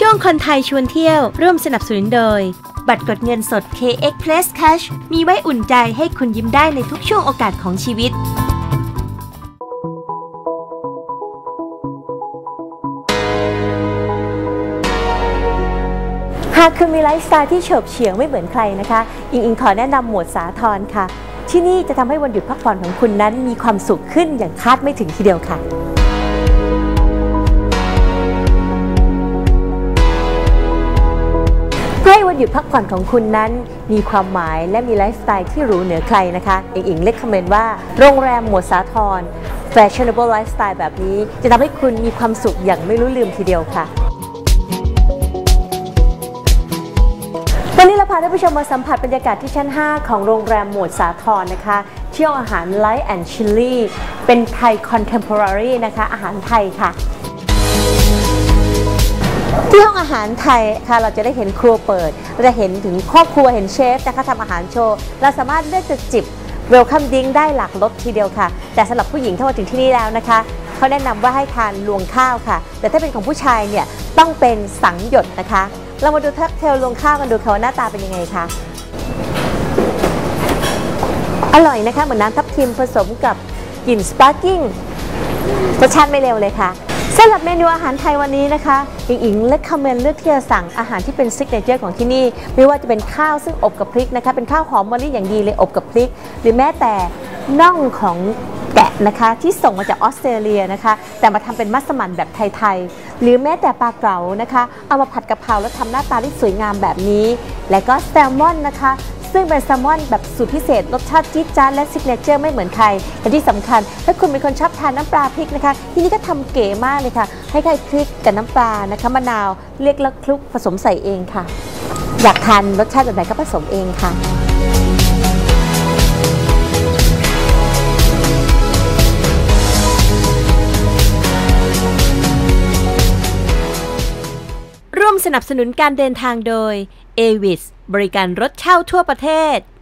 วงคนไทยชวนเที่ยวร่วมสนับสนุนโดยบัตรกดเงินสด KXpress Cash มีไว้อุ่นใจให้คุณยิ้มได้ในทุกช่วงโอกาสของชีวิตหากคุณมีไลฟ์สไตล์ที่เฉิบเฉียงไม่เหมือนใครนะคะอิงขอแนะนำหมวดสาทรค่ะที่นี่จะทำให้วันหยุดพักผ่อนของคุณนั้นมีความสุขขึ้นอย่างคาดไม่ถึงทีเดียวค่ะเพื่อให้วันหยุดพักผ่อนของคุณนั้นมีความหมายและมีไลฟ์สไตล์ที่หรูเหนือใครนะคะอิงเล็กคอมเมนต์ว่าโรงแรมหมวดสาทร Fashionable Lifestyle แบบนี้จะทำให้คุณมีความสุขอย่างไม่รู้ลืมทีเดียวค่ะวันนี้เราพาท่านผู้ชมมาสัมผัสบรรยากาศที่ชั้น 5 ของโรงแรมหมวดสาทรนะคะเที่ยวอาหาร Light and Chili เป็นไทย Contemporary นะคะอาหารไทยค่ะที่ห้องอาหารไทยค่ะเราจะได้เห็นครัวเปิดเราจะเห็นถึงครอบครัวเห็นเชฟนะคะทำอาหารโชว์เราสามารถเลือกจะจิบ Welcome Drink ได้หลากรสทีเดียวค่ะแต่สำหรับผู้หญิงถ้ามาถึงที่นี่แล้วนะคะเขาแนะนำว่าให้ทานรวงข้าวค่ะแต่ถ้าเป็นของผู้ชายเนี่ยต้องเป็นสังหยดนะคะเรามาดูค็อกเทลรวงข้าวกันดูค่ะว่าหน้าตาเป็นยังไงคะอร่อยนะคะเหมือนน้ำทับทิมผสมกับกลิ่นสปาร์กิ้งรสชาติไม่เร็วเลยค่ะสำหรับเมนูอาหารไทยวันนี้นะคะอิงเลือกคอมเมนต์เลือกที่จะสั่งอาหารที่เป็นซิกเนเจอร์ของที่นี่ไม่ว่าจะเป็นข้าวซึ่งอบกับพริกนะคะเป็นข้าวหอมมะลิอย่างดีเลยอบกับพริกหรือแม้แต่น่องของแกะนะคะที่ส่งมาจากออสเตรเลียนะคะแต่มาทำเป็นมัสมั่นแบบไทยๆหรือแม้แต่ปลาเก๋านะคะเอามาผัดกะเพราแล้วทำหน้าตาที่สวยงามแบบนี้และก็แซลมอนนะคะซึ่งเป็นแซลมอนแบบสูตรพิเศษรสชาติจี๊ดจ๊าดและซิกเนเจอร์ไม่เหมือนใครแต่ที่สำคัญถ้าคุณเป็นคนชอบทานน้ำปลาพริกนะคะที่นี่ก็ทำเก๋มากเลยค่ะให้ไข่พริกกับน้ำปลานะคะมะนาวเรียกแล้วคลุกผสมใส่เองค่ะอยากทานรสชาติแบบไหนก็ผสมเองค่ะร่วมสนับสนุนการเดินทางโดย Avis บริการรถเช่าทั่วประเทศ